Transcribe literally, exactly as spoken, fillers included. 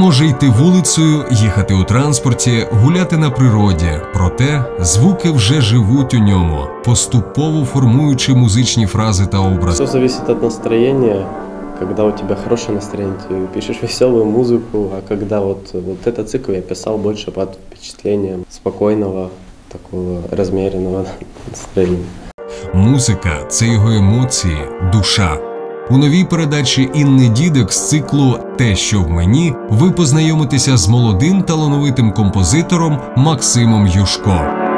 може йти вулицею, їхати у транспорті, гуляти на природі. Проте звуки вже живуть у ньому, поступово формуючи музичні фрази та образи. Все зависит от настроения. Когда у тебя хорошее настроение, ты пишешь веселую музыку, а когда вот, вот этот цикл я писал больше под впечатлением спокойного, такого размеренного настроения. Музика – це його емоції, душа. У новій передачі Інни Дідик з циклу «Те, що в мені» ви познайомитеся з молодим талановитим композитором Максимом Юшко.